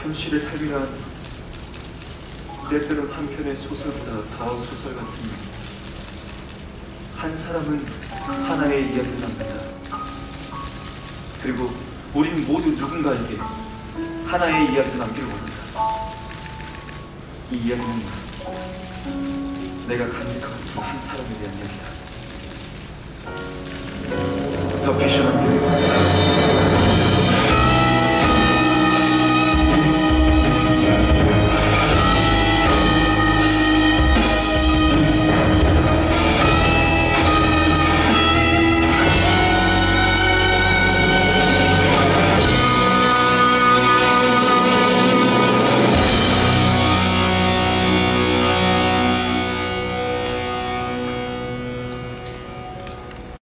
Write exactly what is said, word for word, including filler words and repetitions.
현실의 삶이란 때때론 한 편의 소설보다 더 소설 같은 한 사람은 하나의 이야기를 남긴다. 그리고 우린 모두 누군가에게 하나의 이야기를 남기를 원한다. 이 이야기는 내가 간직하고 있는 한 사람에 대한 이야기다. 더 피셔는